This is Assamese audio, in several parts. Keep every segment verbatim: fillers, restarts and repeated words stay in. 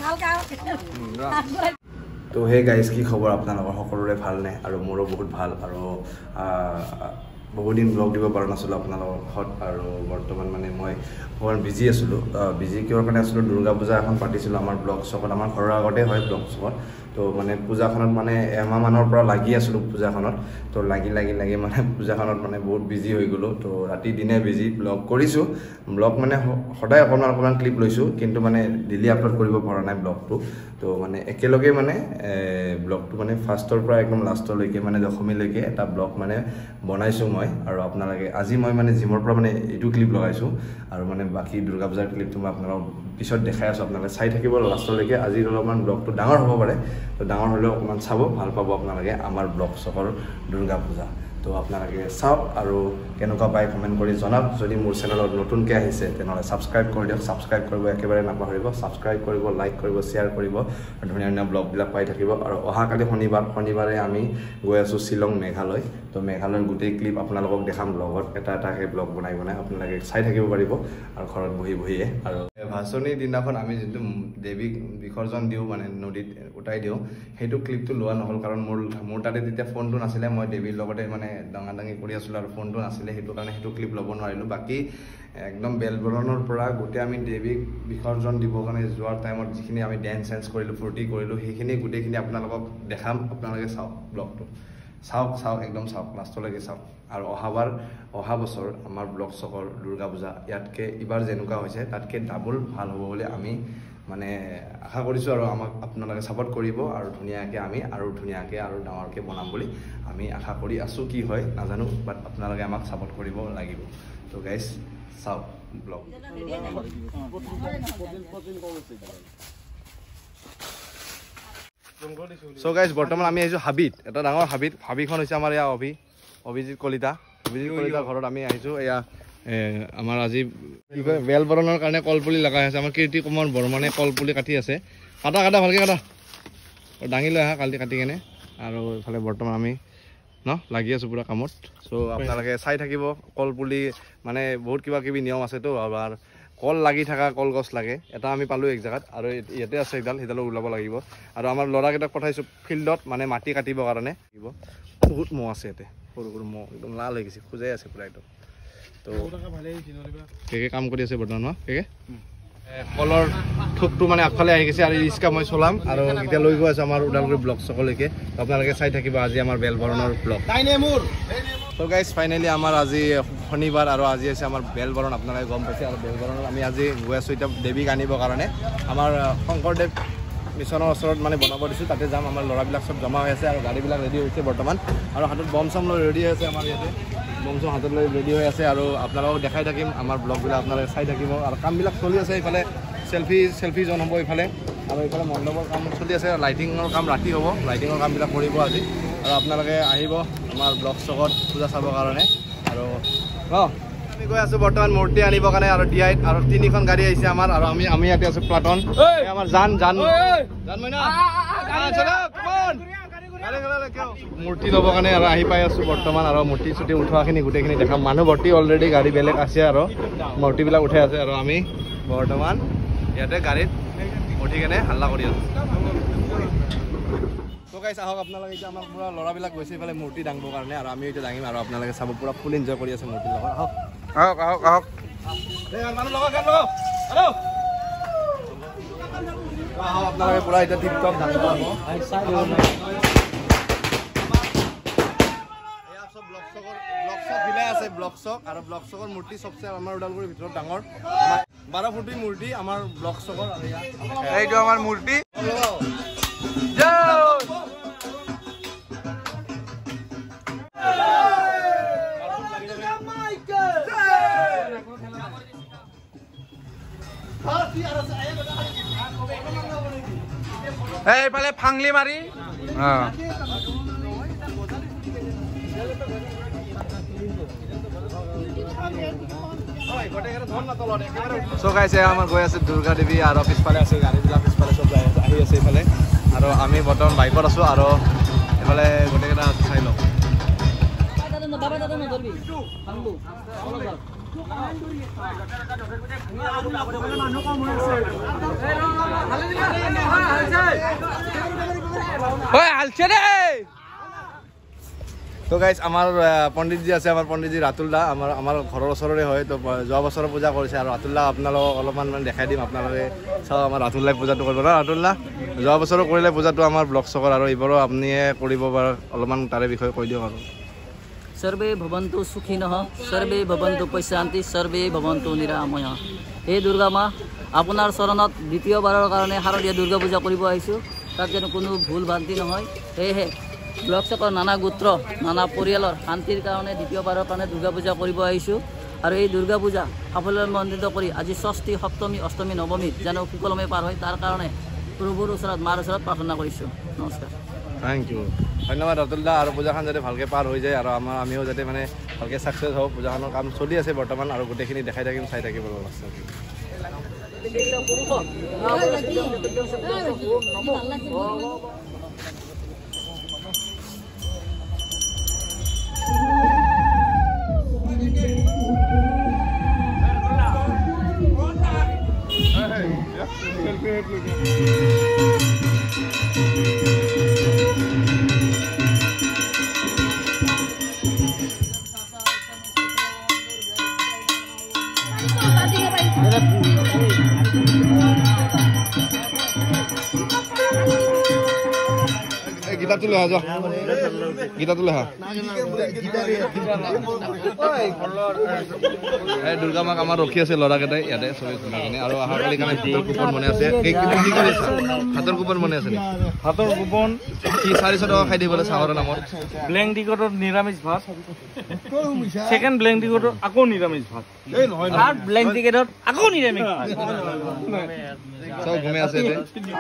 তো হে গাইজ কি খবৰ আপোনালোকৰ সকলোৰে ভালনে আৰু মোৰো বহুত ভাল আৰু বহুত দিন ব্লগ দিব পৰা নাছিলোঁ আপোনালোকৰ ঘৰত আৰু বৰ্তমান মানে মই অকণমান বিজি আছিলোঁ বিজি কিহৰ কাৰণে আছিলোঁ দুৰ্গা পূজা এখন পাতিছিলোঁ আমাৰ ব্লগ চকত আমাৰ ঘৰৰ আগতে হয় ব্লগ চকত তো মানে পূজাখনত মানে এমাহ মানৰ পৰা লাগি আছিলোঁ পূজাখনত তো লাগি লাগি লাগি মানে পূজাখনত মানে বহুত বিজি হৈ গ'লোঁ তো ৰাতি দিনে বিজি ব্লগ কৰিছোঁ ব্লগ মানে সদায় অকণমান অকণমান ক্লিপ লৈছোঁ কিন্তু মানে ডেইলি আপলোড কৰিব পৰা নাই ব্লগটো তো মানে একেলগে মানে ব্লগটো মানে ফাৰ্ষ্টৰ পৰা একদম লাষ্টলৈকে মানে দশমীলৈকে এটা ব্লগ মানে বনাইছোঁ মই আৰু আপোনালোকে আজি মই মানে জিমৰ পৰা মানে এইটো ক্লিপ লগাইছোঁ আৰু মানে বাকী দুৰ্গা পূজাৰ ক্লিপটো মই আপোনালোকক পিছত দেখাই আছোঁ আপোনালোকে চাই থাকিব লাষ্টলৈকে আজি অলপমান ব্লগটো ডাঙৰ হ'ব পাৰে তো ডাঙৰ হ'লেও অকণমান চাব ভাল পাব আপোনালোকে আমাৰ ব্লগ চকৰ দুৰ্গা পূজা তো আপোনালোকে চাওক আৰু কেনেকুৱা পায় কমেণ্ট কৰি জনাওক যদি মোৰ চেনেলত নতুনকৈ আহিছে তেনেহ'লে ছাবস্ক্ৰাইব কৰি দিয়ক ছাবস্ক্ৰাইব কৰিব একেবাৰে নাপাহৰিব ছাবস্ক্ৰাইব কৰিব লাইক কৰিব শ্বেয়াৰ কৰিব আৰু ধুনীয়া ধুনীয়া ব্লগবিলাক পাই থাকিব আৰু অহাকালি শনিবাৰ শনিবাৰে আমি গৈ আছোঁ শ্বিলং মেঘালয় তো মেঘালয়ৰ গোটেই ক্লিপ আপোনালোকক দেখাম ব্লগত এটা এটাকৈ ব্লগ বনাই বনাই আপোনালোকে চাই থাকিব পাৰিব আৰু ঘৰত বহি বহিয়ে আৰু ভাচনিৰ দিনাখন আমি যিটো দেৱীক বিসৰ্জন দিওঁ মানে নদীত উটাই দিওঁ সেইটো ক্লিপটো লোৱা নহ'ল কাৰণ মোৰ মোৰ তাতে তেতিয়া ফোনটো নাছিলে মই দেৱীৰ লগতে মানে ডাঙা ডাঙি কৰি আছিলোঁ আৰু ফোনটো নাছিলে সেইটো কাৰণে সেইটো ক্লিপ ল'ব নোৱাৰিলোঁ বাকী একদম বেলবৰণৰ পৰা গোটেই আমি দেৱীক বিসৰ্জন দিবৰ কাৰণে যোৱাৰ টাইমত যিখিনি আমি ডেন্স চেন্স কৰিলোঁ ফূৰ্তি কৰিলোঁ সেইখিনি গোটেইখিনি আপোনালোকক দেখাম আপোনালোকে চাওক ব্লগটো চাওক চাওক একদম চাওক লাষ্টলৈকে চাওক আৰু অহাবাৰ অহা বছৰ আমাৰ ব্লগ চকৰ দুৰ্গা পূজা ইয়াতকৈ এইবাৰ যেনেকুৱা হৈছে তাতকৈ ডাবল ভাল হ'ব বুলি আমি মানে আশা কৰিছোঁ আৰু আমাক আপোনালোকে ছাপোৰ্ট কৰিব আৰু ধুনীয়াকৈ আমি আৰু ধুনীয়াকৈ আৰু ডাঙৰকৈ বনাম বুলি আমি আশা কৰি আছোঁ কি হয় নাজানো বাট আপোনালোকে আমাক ছাপোৰ্ট কৰিব লাগিব তো গাইজ চাওক ব্লগ চ' গাইজ বৰ্তমান আমি আহিছোঁ হাবিত এটা ডাঙৰ হাবিত হাবিখন হৈছে আমাৰ এয়া অভি অভিজিত কলিতা অভিজিত কলিতাৰ ঘৰত আমি আহিছোঁ এয়া আমাৰ আজি কি কয় বেলবৰণৰ কাৰণে কলপুলি লগাই আছে আমাৰ কীৰ্তি কুমাৰ বৰ্মনে কলপুলি কাটি আছে কাটা কাটা ভালকৈ কাটা দাঙি লৈ আহা কালি কাটি কেনে আৰু এইফালে বৰ্তমান আমি ন লাগি আছোঁ পুৰা কামত চ' আপোনালোকে চাই থাকিব কলপুলি মানে বহুত কিবা কিবি নিয়ম আছেতো আৰু কল লাগি থকা কলগছ লাগে এটা আমি পালোঁ এক জেগাত আৰু ইয়াতে আছে এডাল সেইডালো ওলাব লাগিব আৰু আমাৰ ল'ৰাকেইটাক পঠাইছোঁ ফিল্ডত মানে মাটি কাটিবৰ কাৰণে বহুত মহ আছে ইয়াতে সৰু সৰু মহ একদম লাল হৈ গৈছে খোজাই আছে পুৰা একদম তো কেকে কাম কৰি আছে বৰ্তমান ন কেকে কলৰ থোকটো মানে আগফালে আহি গৈছে আৰু ৰিক্সা মই চলাম আৰু এতিয়া লৈ গৈ আছোঁ আমাৰ ওদালগুৰি ব্লগ চকলৈকে আপোনালোকে চাই থাকিব আজি আমাৰ বেলবৰণৰ ব্লগ তো গাইজ ফাইনেলি আমাৰ আজি শনিবাৰ আৰু আজি আছে আমাৰ বেলবৰণ আপোনালোকে গম পাইছে আৰু বেলবৰণত আমি আজি গৈ আছোঁ এতিয়া দেৱীক আনিবৰ কাৰণে আমাৰ শংকৰদেৱ মিছনৰ ওচৰত মানে বনাব দিছোঁ তাতে যাম আমাৰ ল'ৰাবিলাক চব জমা হৈ আছে আৰু গাড়ীবিলাক ৰেডি হৈছে বৰ্তমান আৰু হাতত বম চম লৈ ৰেডি হৈ আছে আমাৰ ইয়াতে বম চম হাতত লৈ ৰেডি হৈ আছে আৰু আপোনালোকক দেখাই থাকিম আমাৰ ব্লগবিলাক আপোনালোকে চাই থাকিব আৰু কামবিলাক চলি আছে এইফালে চেল্ফি চেল্ফি জন হ'ব এইফালে আৰু এইফালে মণ্ডপৰ কাম চলি আছে লাইটিঙৰ কাম ৰাতি হ'ব লাইটিঙৰ কামবিলাক কৰিব আজি আৰু আপোনালোকে আহিব আমাৰ ব্লগ চকত পূজা চাবৰ কাৰণে আৰু অঁ আমি গৈ আছোঁ বৰ্তমান মূৰ্তি আনিবৰ কাৰণে আৰু ডি আইত আৰু তিনিখন গাড়ী আহিছে আমাৰ আৰু আমি আমি ইয়াতে আছোঁ প্লাটন আমাৰ জান জান জান মইনা মূৰ্তি ল'বৰ কাৰণে আৰু আহি পাই আছোঁ বৰ্তমান আৰু মূৰ্তি চুটি উঠোৱাখিনি গোটেইখিনি দেখাম মানুহ ভৰ্তি অলৰেডি গাড়ী বেলেগ আছে আৰু মূৰ্তিবিলাক উঠাই আছে আৰু আমি বৰ্তমান ইয়াতে গাড়ীত উঠি কেনে হাল্লা কৰি আছোঁ তো গাইছ আহক আপোনালোকে এতিয়া আমাৰ পুৰা ল'ৰাবিলাক গৈছে এইফালে মূৰ্তি দাঙিবৰ কাৰণে আৰু আমি এতিয়া দাঙিম আৰু আপোনালোকে চাব পুৰা ফুল এনজয় কৰি আছে মূৰ্তিৰ লগত আহক আহক আহক আহক মানুহ লগত আহক আপোনালোকে পুৰা এতিয়া টিপ টপ দাঙিব আছে ব্লক চক আৰু ব্লক চকৰ মূৰ্তি চবচে আমাৰ ওদালগুৰিৰ ভিতৰত ডাঙৰ বাৰ ফুটি মূৰ্তি আমাৰ ব্লক চকৰ এইটো আমাৰ মূৰ্তি এইফালে ফাংলি মাৰি So guys, আমাৰ গৈ আছে দুৰ্গা দেৱী আৰু পিছফালে আছে গাড়ীবিলাক পিছফালে চব যাই আছে আহি আছে এইফালে আৰু আমি বৰ্তমান বাইকত আছোঁ আৰু এইফালে গোটেইকেইটা চাই লওঁ তো গাইজ আমাৰ পণ্ডিতজী আছে, আমাৰ পণ্ডিতজী ৰাতুল দা, আমাৰ আমাৰ ঘৰৰ ওচৰৰে হয়। তো যোৱা বছৰৰ পূজা কৰিছে আৰু ৰাতুল দা আপোনালোকক অলপমান মানে দেখাই দিম। আপোনালোকে চাওক আমাৰ ৰাতুল দাই পূজাটো কৰিব ন। ৰাতুল দা যোৱা বছৰো কৰিলে পূজাটো আমাৰ ব্লগ চকৰ, আৰু এইবাৰো আপুনিয়ে কৰিব পাৰে, অলপমান তাৰে বিষয়ে কৈ দিয়ক। আৰু सर्वे भवन्तु सुखिनः सर्वे भवन्तु पश्यान्ति सर्वे भवन्तु निरामयः। हे दुर्गा माँ, আপোনাৰ চৰণত দ্বিতীয়বাৰৰ কাৰণে শাৰদীয় দুৰ্গা পূজা কৰিব আহিছোঁ। তাত যেন কোনো ভুল ভ্ৰান্তি নহয়। সেয়েহে ব্লক চকৰ নানা গোত্ৰ নানা পৰিয়ালৰ শান্তিৰ কাৰণে দ্বিতীয়বাৰৰ কাৰণে দুৰ্গা পূজা কৰিব আহিছোঁ। আৰু এই দুৰ্গা পূজা সাফল্যমণ্ডিত কৰি আজি ষষ্ঠী সপ্তমী অষ্টমী নৱমী যেন সুকলমে পাৰ হয়, তাৰ কাৰণে প্ৰভুৰ ওচৰত মাৰ ওচৰত প্ৰাৰ্থনা কৰিছোঁ। নমস্কাৰ। থেংক ইউ, ধন্যবাদ ৰাতুল দা। আৰু পূজাখন যাতে ভালকৈ পাৰ হৈ যায় আৰু আমাৰ আমিও যাতে মানে ভালকৈ ছাকচেছ হওঁ। পূজাখনৰ কাম চলি আছে বৰ্তমান, আৰু গোটেইখিনি দেখাই থাকিম, চাই থাকিব লাগিব। গীতা তুলে হা, যোৱা গীতা তুলে হা। এই দুৰ্গা মাক আমাৰ ৰখি আছে ল'ৰাকেইটাই ইয়াতে চবেই ধুনীয়াখিনি, আৰু অহাৰ কালি কাৰণে হাতৰ কুপন মনে আছে। কি কৰি আছে? হাতৰ কুপন মনে আছে নেকি? হাতৰ কুপন কি চাৰিশ টকা খাই দিবলৈ চাহৰ নামত? ব্লেংক টিকটৰ নিৰামিষ ভাত, ছেকেণ্ড ব্লেংক টিকটৰ আকৌ নিৰামিষ ভাত, থাৰ্ড ব্লেংক টিকটত আকৌ নিৰামিষ ভাত। চব ঘুমে আছে ইয়াতে।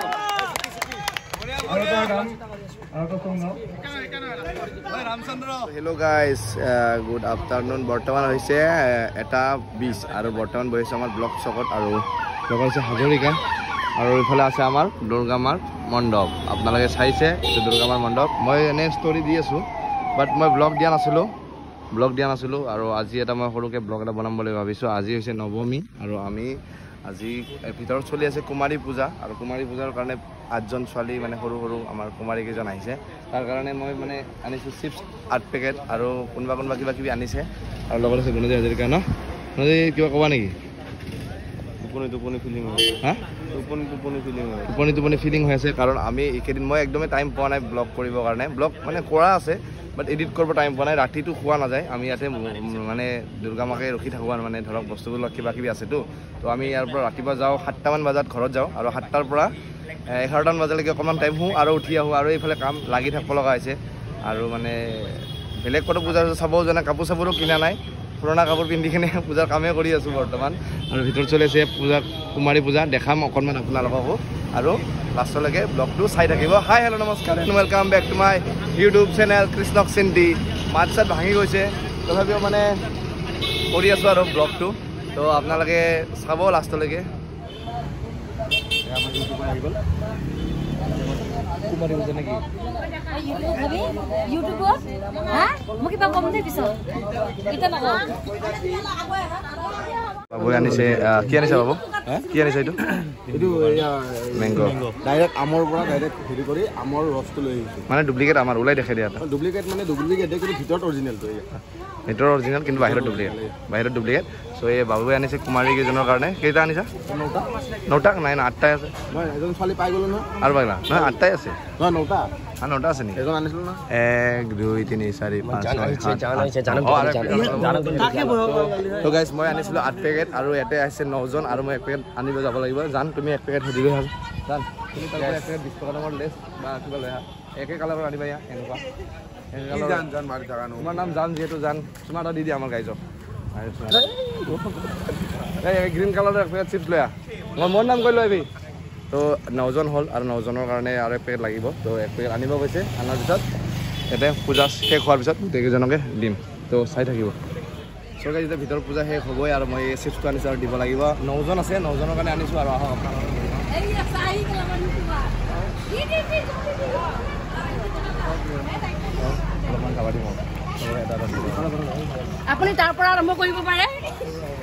Hello' guys, good afternoon. বৰ্তমান হৈছে এটা বিছ আৰু বৰ্তমান বহিছে আমাৰ ব্লক চকত, আৰু লগত হৈছে হাজৰিকা, আৰু এইফালে আছে আমাৰ দুৰ্গা মাৰ মণ্ডপ। আপোনালোকে চাইছে এইটো দুৰ্গা মাৰ মণ্ডপ। মই এনেই ষ্টৰি দি আছোঁ, বাট মই ব্লগ দিয়া নাছিলোঁ ব্লগ দিয়া নাছিলোঁ আৰু আজি এটা মই সৰুকৈ ব্লগ এটা বনাম বুলি ভাবিছোঁ। আজি হৈছে নৱমী, আৰু আমি আজি ভিতৰত চলি আছে কুমাৰী পূজা, আৰু কুমাৰী পূজাৰ কাৰণে আঠজন ছোৱালী মানে সৰু সৰু আমাৰ কুমাৰী কেইজন আহিছে। তাৰ কাৰণে মই মানে আনিছোঁ চিপছ আঠ পেকেট, আৰু কোনোবা কোনোবা কিবা কিবি আনিছে, আৰু লগত আছে গুণজী হাজৰিকা। ন গুণজী কিবা ক'বা নেকি? টোপনি টোপনি ফিলিং হয়, হা টোপনি টোপনি ফিলিং হয়, টোপনি টোপনি ফিলিং হৈ আছে, কাৰণ আমি এইকেইদিন মই একদমেই টাইম পোৱা নাই ব্লগ কৰিবৰ কাৰণে। ব্লগ মানে কৰা আছে, বাট এডিট কৰিব টাইম পোৱা নাই। ৰাতিটো খোৱা নাযায়, আমি ইয়াতে মানে দুৰ্গা মাকে ৰখি থাকোঁ, আৰু মানে ধৰক বস্তুবিলাক কিবা কিবি আছেতো। তো আমি ইয়াৰ পৰা ৰাতিপুৱা যাওঁ সাতটামান বজাত ঘৰত যাওঁ, আৰু সাতটাৰ পৰা এঘাৰটামান বজালৈকে অকণমান টাইম শুওঁ আৰু উঠি আহোঁ, আৰু এইফালে কাম লাগি থাকিব লগা হৈছে। আৰু মানে বেলেগ ক'তো পূজা চাবও যোৱা নাই, কাপোৰ চাপোৰো কিনা নাই, পুৰণা কাপোৰ পিন্ধি কিনে পূজাৰ কামেই কৰি আছোঁ বৰ্তমান। আৰু ভিতৰত চলি আছে পূজা কুমাৰী পূজা, দেখাম অকণমান আপোনালোককো, আৰু লাষ্টলৈকে ব্লগটো চাই থাকিব। হাই হেল্ল' নমস্কাৰ, welcome back to my YouTube channel কৃষ্ণক চিন্তি। মাত চাত ভাঙি গৈছে, তথাপিও মানে কৰি আছোঁ আৰু ব্লগটো, তো আপোনালোকে চাব লাষ্টলৈকে। কুমাৰী পূজা নেকি? বাবু আনিছে, কি আনিছে বাবু? কি আনিছে এইটো? এইটো মেংগ, ডাইৰেক্ট আমৰ পৰা ডাইৰেক্ট হেৰি কৰি আমৰ ৰসটো লৈ আহিছোঁ। মানে ডুপ্লিকেট আমাৰ ওলাই দেখাই দিয়া। ডুপ্লিকেট মানে ডুপ্লিকেট কিন্তু ভিতৰত অৰিজিনেলটো। ভিতৰৰ অৰিজিনেল কিন্তু বাহিৰত ডুপ্লিকেট, বাহিৰত ডুপ্লিকেট। চ' এই বাবুৱে আনিছে কুমাৰী কেইজনৰ কাৰণে। কেইটা আনিছা? নটা নটা নাই না আঠটাই আছে। নহয়, এজন ছোৱালী পাই গ'লো নহয়। আৰু বাগিলা নহয়, আঠটাই আছে। নহয় নটা, আৰু নটা আছে নেকি? এজন আনিছিলোঁ ন। এক দুই তিনি চাৰি পাঁচ ছয় সাত তো গাইজ মই আনিছিলোঁ আঠ পেকেট, আৰু ইয়াতে আহিছে নজন, আৰু মই এক পেকেট আনিব যাব লাগিব। জান তুমি এক পেকেট সুধিলে হ'ল। জান তুমি তাৰ এক পেকেট বিছ টকা দামৰ লেছ বা কিবা লৈ আহা, একে কালাৰৰ আনিবা। ইয়াৰ এনেকুৱা তোমাৰ নাম জান, যিহেতু জান তোমাৰ এটা দি দিয়া আমাৰ গাইজক। এই গ্ৰীণ কালাৰৰ এক পেকেট চিপছ লৈ আহ, মই মোৰ নাম কৈ লৈ আহিবি। তো নজন হ'ল, আৰু নজনৰ কাৰণে আৰু এক পেকেট লাগিব। তো এক পেকেট আনিব গৈছে, অনাৰ পিছত ইয়াতে পূজা শেষ হোৱাৰ পিছত গোটেইকেইজনকে দিম, তো চাই থাকিব। চৰকাৰী যেতিয়া ভিতৰত পূজা শেষ হ'বই, আৰু মই এই চিপছটো আনিছোঁ আৰু দিব লাগিব। নজন আছে, নজনৰ কাৰণে আনিছোঁ, আৰু আহক অলপমান খাব দিম। আপুনি তাৰ পৰা আৰম্ভ কৰিব পাৰে।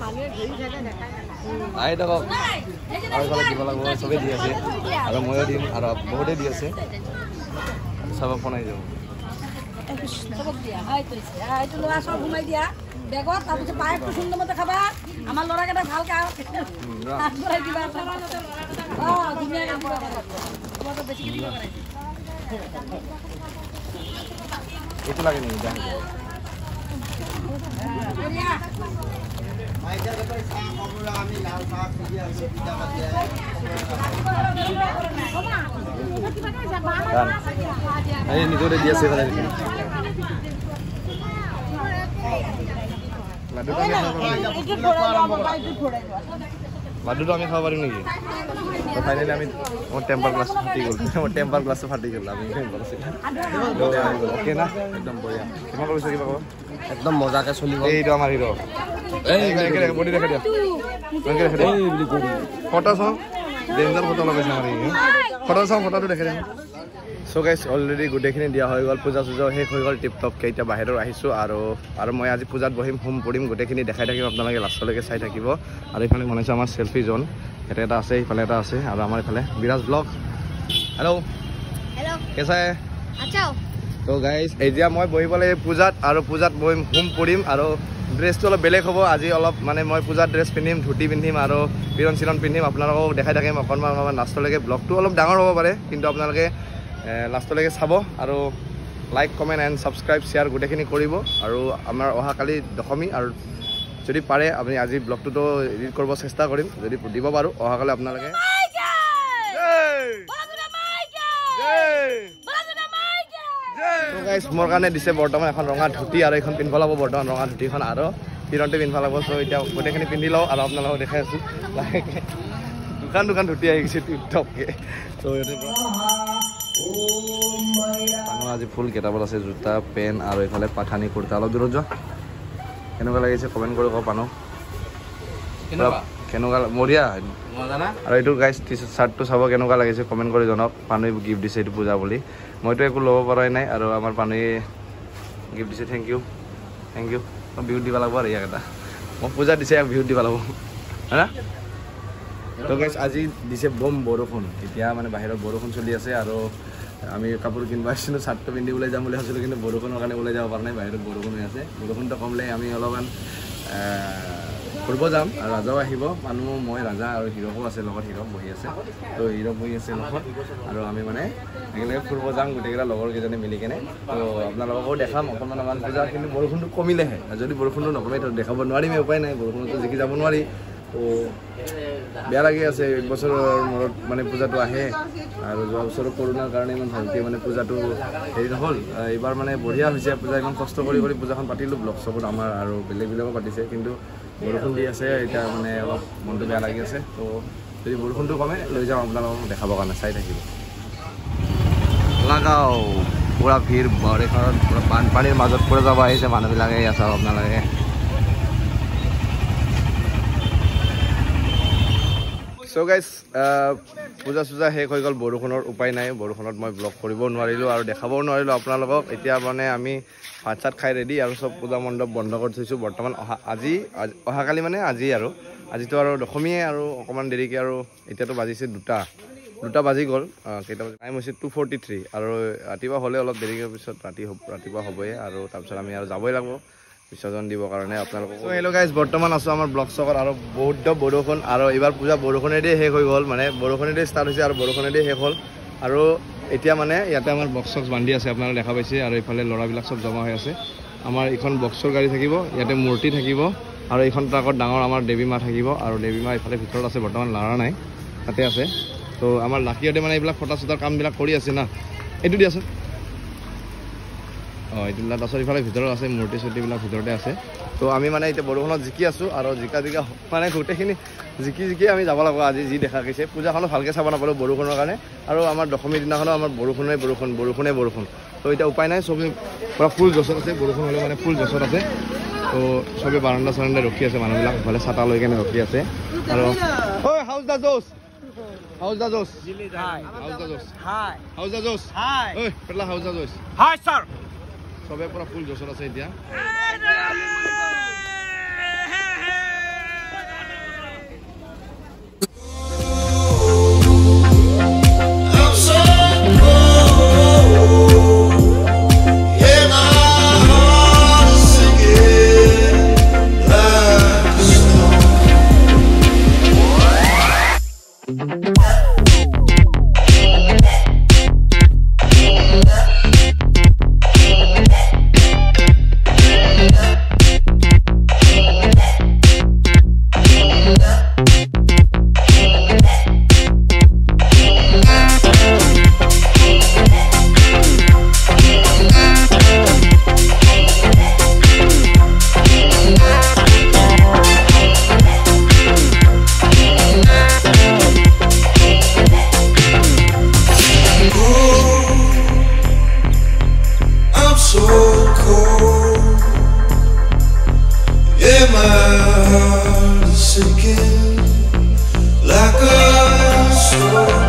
আহি থাকক আৰু এইফালে দিব লাগিব চবেই দি আছে আৰু ময়ো দিম আৰু বহুতেই দি আছে চাব ফোন আহি যাব বেগত তাৰপিছত পায়সটো সুন্দৰ মতে খাবা আমাৰ ল'ৰাকেইটা ভালকে এইটো লাগে নেকি নিজৰে দি আছে লাডুটো আমি খাব পাৰিম নেকি ফাইনেলি আমি মোৰ টেম্পাৰ গ্লাছ ফাটি গ'ল মোৰ টেম্পাৰ গ্লাছটো ফাটি গ'ল আমি অ'কে না একদম বঢ়িয়া কিমান কৰিছে কিবা ক'ব একদম মজাকৈ চলিব এইটো আমাৰ হিৰ' বডি দেখা দিয়া ফটো চাওঁ ডেঞ্জাৰ ফটো লগাইছে আমাৰ ফটো চাওঁ ফটোটো দেখা দিয়া চ' গাইজ অলৰেডি গোটেইখিনি দিয়া হৈ গ'ল পূজা চূজাও শেষ হৈ গ'ল টিপ টপকৈ এতিয়া বাহিৰত আহিছোঁ আৰু আৰু মই আজি পূজাত বহিম হোম পৰিম গোটেইখিনি দেখাই থাকিম আপোনালোকে লাষ্টলৈকে চাই থাকিব আৰু এইফালে বনাইছে আমাৰ চেল্ফি জোন ইয়াতে এটা আছে এইফালে এটা আছে আৰু আমাৰ এইফালে বিৰাজ ব্লগ হেল্ল' কেঁচা ত' গাইজ এতিয়া মই বহিবলৈ পূজাত আৰু পূজাত বহিম হোম পৰিম আৰু ড্ৰেছটো অলপ বেলেগ হ'ব আজি অলপ মানে মই পূজাত ড্ৰেছ পিন্ধিম ধুতি পিন্ধিম আৰু পিৰন চিৰন পিন্ধিম আপোনালোকক দেখাই থাকিম অকণমান অকণমান লাষ্টলৈকে ব্লগটো অলপ ডাঙৰ হ'ব পাৰে কিন্তু আপোনালোকে লাষ্টলৈকে চাব আৰু like comment and subscribe share গোটেইখিনি কৰিব আৰু আমাৰ অহাকালি দশমী আৰু যদি পাৰে আপুনি আজি ব্লগটোতো এডিট কৰিব চেষ্টা কৰিম যদি দিব পাৰোঁ অহাকালি আপোনালোকে মোৰ কাৰণে দিছে বৰ্তমান এখন ৰঙা ধুতি আৰু এইখন পিন্ধিব লাগিব বৰ্তমান ৰঙা ধুতিখন আৰু পিৰণতে পিন্ধিব লাগিব চ' এতিয়া গোটেইখিনি পিন্ধি লওঁ আৰু আপোনালোকক দেখাই আছোঁ লাহেকৈ দোকান দোকান ধুতি আহি গৈছে টিপটপকৈ ত' ইয়াতে মানুহ আজি ফুল কেইটামান আছে জোতা পেণ্ট আৰু এইফালে পাঠানি কুৰ্তা অলপ দূৰত যোৱা কেনেকুৱা লাগিছে কমেণ্ট কৰি কওক পানো কেনেকুৱা মৰিয়া আৰু এইটো গাইজ টি চাৰ্টটো চাব কেনেকুৱা লাগিছে কমেণ্ট কৰি জনাওক পানুৱে গিফ্ট দিছে এইটো পূজা বুলি মইতো একো ল'ব পৰাই নাই আৰু আমাৰ পানুৱে গিফ্ট দিছে থেংক ইউ থেংক ইউ মই বিহুত দিব লাগিব আৰু ইয়াক এটা মই পূজা দিছে ইয়াক বিহুত দিব লাগিব হয়না তো গাইজ আজি দিছে বম বৰষুণ এতিয়া মানে বাহিৰত বৰষুণ চলি আছে আৰু আমি কাপোৰ কিনিব আহিছিলোঁ চাৰ্টটো পিন্ধি ওলাই যাম বুলি ভাবিছিলোঁ কিন্তু বৰষুণৰ কাৰণে ওলাই যাব পৰা নাই বাহিৰত বৰষুণ হৈ আছে বৰষুণটো কমলে আমি অলপমান ফুৰিব যাম আৰু ৰাজাও আহিব মানুহ মই ৰাজা আৰু হিৰকো আছে লগত হিৰক বহি আছে তো হিৰক বহি আছে লগত আৰু আমি মানে একেলগে ফুৰিব যাম গোটেইকেইটা লগৰ কেইজনে মিলি কেনে তো আপোনালোককো দেখাম অকণমান অকণমান পূজা কিন্তু বৰষুণটো কমিলেহে যদি বৰষুণটো নকমে তো দেখাব নোৱাৰিমে উপায় নাই বৰষুণতো জিকি যাব নোৱাৰি তো বেয়া লাগি আছে এক বছৰৰ মূৰত মানে পূজাটো আহে আৰু যোৱা বছৰৰ কৰোণাৰ কাৰণে ইমান ভালকৈ মানে পূজাটো হেৰি নহ'ল এইবাৰ মানে বঢ়িয়া হৈছে পূজা ইমান কষ্ট কৰি কৰি পূজাখন পাতিলোঁ ব্লগ চবত আমাৰ আৰু বেলেগ বেলেগো পাতিছে কিন্তু বৰষুণ দি আছে এতিয়া মানে অলপ মনটো বেয়া লাগি আছে তো যদি বৰষুণটো কমে লৈ যাওঁ আপোনালোকক দেখাবৰ কাৰণে চাই থাকিব লাগাও পুৰা ভিৰ বৰষুণত পুৰা বানপানীৰ মাজত পৰি যাব আহিছে মানুহবিলাকে ইয়াত চাওক আপোনালোকে চ' গাইজ পূজা চূজা শেষ হৈ গ'ল বৰষুণৰ উপায় নাই বৰষুণত মই ব্লগ কৰিবও নোৱাৰিলোঁ আৰু দেখাবও নোৱাৰিলোঁ আপোনালোকক এতিয়া মানে আমি ভাত চাত খাই ৰেডি আৰু চব পূজা মণ্ডপ বন্ধ কৰি থৈছোঁ বৰ্তমান অহা আজি অহাকালি মানে আজি আৰু আজিতো আৰু দশমীয়ে আৰু অকণমান দেৰিকৈ আৰু এতিয়াতো বাজিছে দুটা দুটা বাজি গ'ল কেইটা বাজি টাইম হৈছে টু ফৰ্টি থ্ৰী আৰু ৰাতিপুৱা হ'লে অলপ দেৰিকৈ পিছত ৰাতি ৰাতিপুৱা হ'বই আৰু তাৰপিছত আমি আৰু যাবই লাগিব বিসৰ্জন দিবৰ কাৰণে আপোনালোকক হেল্ল' গাইজ বৰ্তমান আছোঁ আমাৰ ব্লগ চকত আৰু বহুত বৰষুণ আৰু এইবাৰ পূজা বৰষুণেদি শেষ হৈ গ'ল মানে বৰষুণেদি ষ্টাৰ্ট হৈছে আৰু বৰষুণেদি শেষ হ'ল আৰু এতিয়া মানে ইয়াতে আমাৰ বক্স চক্স বান্ধি আছে আপোনালোকে দেখা পাইছে আৰু এইফালে ল'ৰাবিলাক চব জমা হৈ আছে আমাৰ এইখন বক্সৰ গাড়ী থাকিব ইয়াতে মূৰ্তি থাকিব আৰু এইখন ট্ৰাকত ডাঙৰ আমাৰ দেৱী মা থাকিব আৰু দেৱী মা এইফালে ভিতৰত আছে বৰ্তমান লৰা নাই তাতে আছে তো আমাৰ লাকিহঁতে মানে এইবিলাক ফটা চটাৰ কামবিলাক কৰি আছে না এইটো দিয়াচোন অঁ এইটো তাৰপাছত ইফালে ভিতৰত আছে মূৰ্তি চূৰ্তিবিলাক ভিতৰতে আছে তো আমি মানে এতিয়া বৰষুণত জিকি আছোঁ আৰু জিকা জিকা মানে গোটেইখিনি জিকি জিকি আমি যাব লাগিব আজি যি দেখা গৈছে পূজাখনো ভালকৈ চাব নাপালোঁ বৰষুণৰ কাৰণে আৰু আমাৰ দশমীৰ দিনাখনো আমাৰ বৰষুণে বৰষুণ বৰষুণে বৰষুণ তো এতিয়া উপায় নাই চবেই পূৰা ফুল গছত আছে বৰষুণ হ'লে মানে ফুল গছত আছে তো চবেই বাৰাণ্ডা চাৰাণ্ডা ৰখি আছে মানুহবিলাক ইফালে ছাতা লৈ কেনে ৰখি আছে আৰু ঐ how's the josh how's the josh how's the josh how's the josh ঐ পেটলা how's the josh high sir সবে পুৰা ফুল জছত আছে এতিয়া my heart is sinking like a stone.